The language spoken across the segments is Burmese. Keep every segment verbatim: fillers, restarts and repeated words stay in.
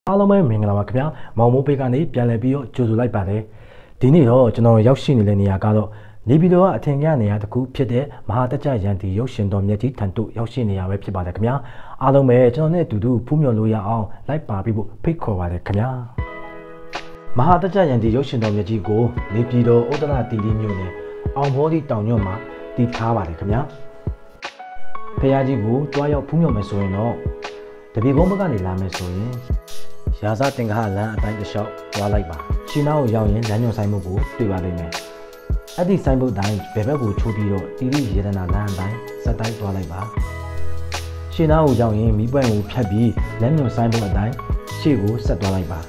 အားလုံးပဲမင်္ဂလာပါခင်ဗျာမောင်မိုးပေကနေပြန်လည်ပြီးတော့ကြိုဆိုလိုက်ပါတယ်ဒီနေ့တော့ကျွန်တော်ရောက်ရှိနေတဲ့နေရာကတော့နေပြည်တော်ကအထင်ကြီးနေရာတစ်ခုဖြစ်တဲ့မဟာတကြရန်တီရုပ်ရှင်တော်မြတ်ကြီးထံသို့ရောက်ရှိနေရပဲဖြစ်ပါတယ်ခင်ဗျာအားလုံးပဲကျွန်တော်နဲ့အတူတူဖူးမြော်လို့ရအောင်လိုက်ပါပြီးဖို့ဖိတ်ခေါ်ပါတယ်ခင်ဗျာမဟာတကြရန်တီရုပ်ရှင်တော်မြတ်ကြီးကိုနေပြည်တော်ဥဒ္ဒရာတီလီမြို့နယ်အောင်ဘောဒီတောင်ညွန့်မှာတည်ထားပါတယ်ခင်ဗျာဖခင်ကြီးကိုတွားရောက်ဖူးမြော်မယ်ဆိုရင်တော့တပည့်ကုန်းဘက်ကနေလာမယ်ဆိုရင်ရာဇတင်္ဂဟလမ်းအတိုင်းတစ်လျှောက်သွားလိုက်ပါရှင်းနာကိုရောက်ရင်လမ်းညွှန်ဆိုင်မှုကိုတွေ့ပါလိမ့်မယ်အဲ့ဒီဆိုင်ဘုတ်တိုင်းဘယ်ဘက်ကိုချိုးပြီးတော့တီရီရေဒနာလမ်းအတိုင်းစက်တိုင်းသွားလိုက်ပါရှင်းနာကိုရောက်ရင်မိပွင့်ကိုဖြတ်ပြီးလမ်းညွှန်ဆိုင်ဘုတ်အတိုင်းရှေ့ကိုဆက်သွားလိုက်ပါ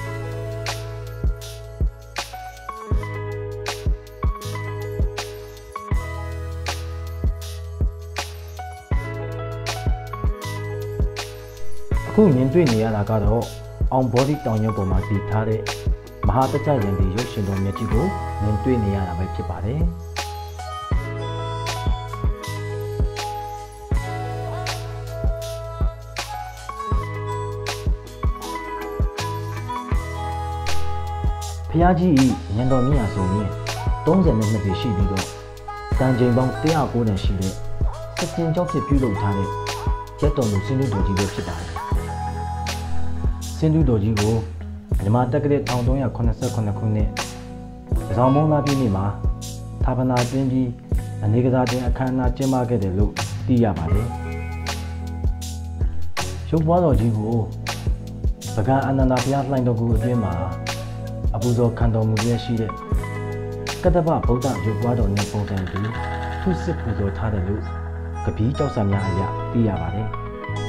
အခုမြင်တွေ့နေရတာကတော့အောင်ဘောဒီတောင်ရုံပေါ်မှာတည်ထားတဲ့မဟာတကြရန်တီရုပ်ရှင်တော်မြတ်ကြီးကိုမြင်တွေ့နေရတာပဲဖြစ်ပါတယ်။ဖျားကြီးညံတော်မြတ်ဆိုရင်သုံးဆယ်နှစ်နှစ်ရှိပြီးတော့တန်ချိန်ပေါင်းတစ်ရာကိုးတန်ရှိတဲ့စက်တင်ကျောက်ဖြစ်ပြုလုပ်ထားတဲ့ရက်တော်မူစင်းလူတော်ကြီးပဲဖြစ်ပါတယ်။စင်းလူတော်ကြီးကိုမြန်မာတက္ကသိုလ်တစ်သုံးခုနှစ်ခုနှစ်ခုနှစ်ရောင်မုံလာပြည်နေ့မှာဌာပနာတွင်ပြီးအနေကစားတင်အခမ်းအနားကျင်းပခဲ့တယ်လို့သိရပါတယ်။ရုပ်ပွားတော်ကြီးကိုပကံအနန္ဒဘုရားလှိုင်တော်ကူအတွင်းမှာအပူဇော်ခံတော်မူရရှိတဲ့ကတ္တဗဗုဒ္ဓရုပ်ပွားတော်နဲ့ပုံစံတူထုစစ်ပူဇော်ထားတယ်လို့ကပီးကြောက်စံများအရသိရပါတယ်။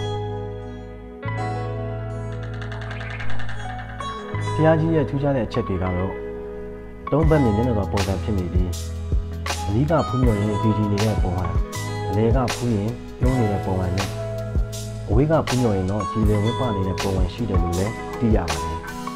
ဘုရားကြီးရဲ့ထူးခြားတဲ့အချက်တွေကတော့သုံးဘက်မြင်နေတဲ့ပုံစံဖြစ်နေပြီးအဓိကဖူးမြော်ရင်ဒီဒီနေတဲ့ပုံစံအလဲကဖူးရင်ပြုံးနေတဲ့ပုံစံနဲ့အဝေးကဖူးမြော်ရင်တော့ကြည်လင်ဝတ်ပနေတဲ့ပုံစံရှိတယ်လို့လည်းသိရပါတယ်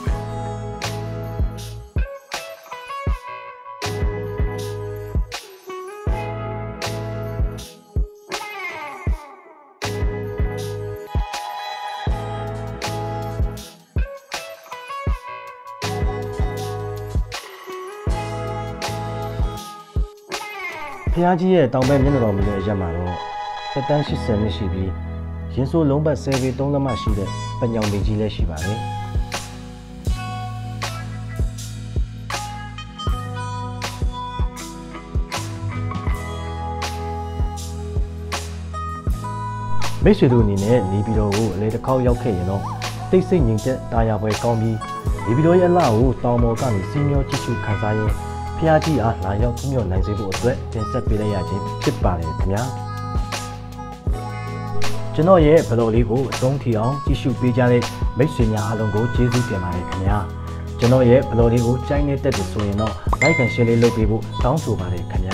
ဖျားကြီးရဲ့တောင်ဘက်မျက်နှာတော်မူတဲ့အရက်မှာတော့သက်တမ်း၈၀နှစ်ရှိပြီးရင်ဆိုးလုံးပတ်ဆယ်ပေသုံးလက်မရှိတဲ့ပညောင်ပင်ကြီးလည်းရှိပါတယ်မိတ်ဆွေတို့အနေနဲ့နေပြည်တော်ကိုအလေတစ်ခေါက်ရောက်ခဲ့ရင်တော့တိတ်ဆိတ်ငြိမ်သက်တာယာပွဲကောင်းပြီးနေပြည်တော်ရဲ့အလှကိုတောင်ပေါ်ကနေစီးမျောကြည့်ရှုခန်းစားရင်းဖျားကြီးအားလာရောက်ဖူးမြော်နိုင်စေဖို့အတွက်တင်ဆက်ပေးလိုက်ရခြင်းဖြစ်ပါတယ်ခင်ဗျာကျွန်တော်ရဲ့ဘလော့လေးကိုအဆုံးထိအောင်ကြည့်ရှုပေးကြတဲ့မိတ်ဆွေများအားလုံးကိုကျေးဇူးတင်ပါတယ်ခင်ဗျာကျွန်တော်ရဲ့ဘလော့လေးကိုကြိုက်နေတဲ့ဆိုရင်တော့ like and share လေးလုပ်ပေးဖို့တောင်းဆိုပါတယ်ခင်ဗျာ